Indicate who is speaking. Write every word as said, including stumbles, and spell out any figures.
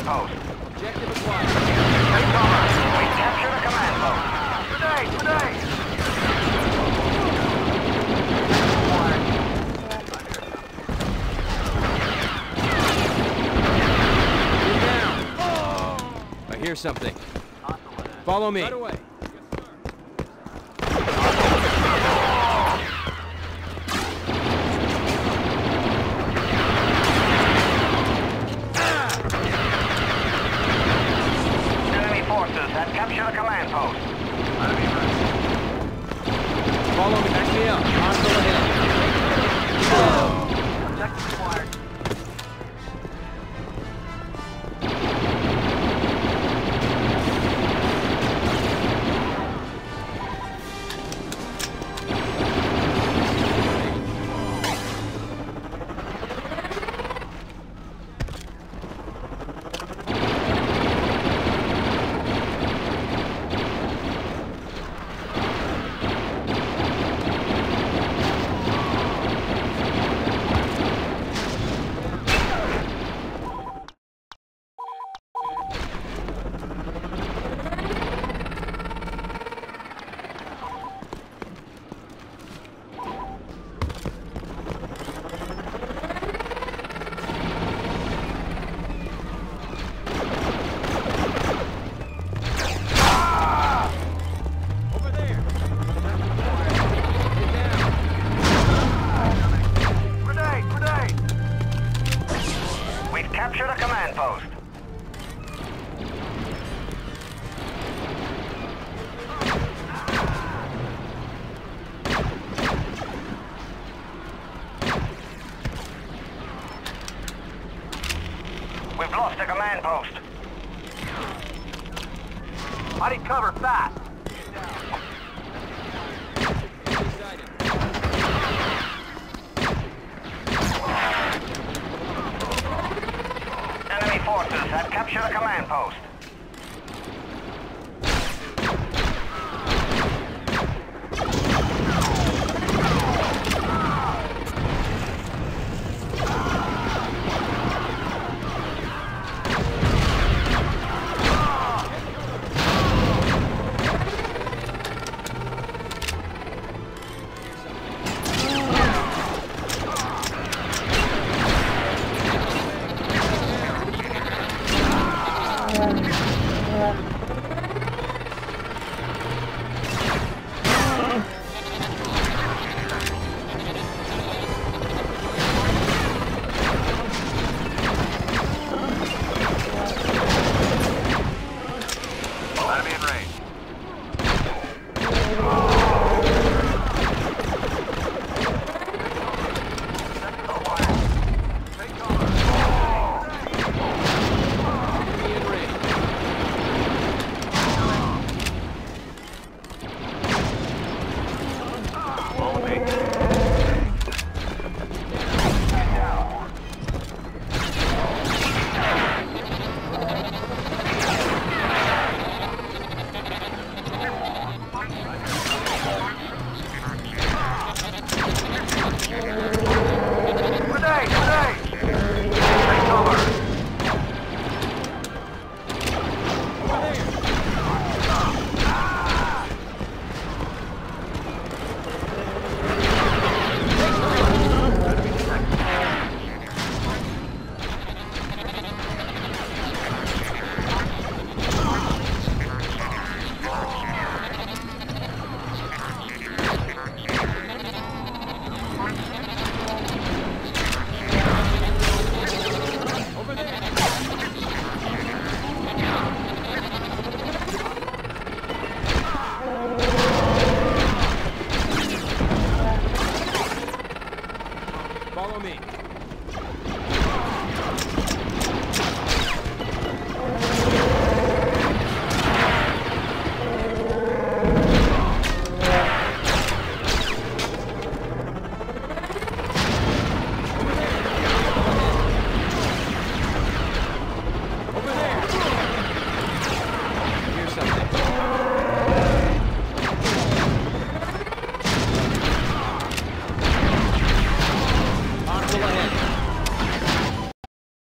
Speaker 1: command post.
Speaker 2: Objective acquired.
Speaker 1: It's on us. We captured a command post. Grenade! Grenade!
Speaker 2: I hear something. Follow me. Right away.
Speaker 1: Enemy forces have captured a command post.
Speaker 2: Follow me. Back me up. Hostile ahead.
Speaker 1: Objective acquired. Captured a command post. We've lost a command post. I need cover fast. Enemy forces have captured a command post.
Speaker 3: Yeah.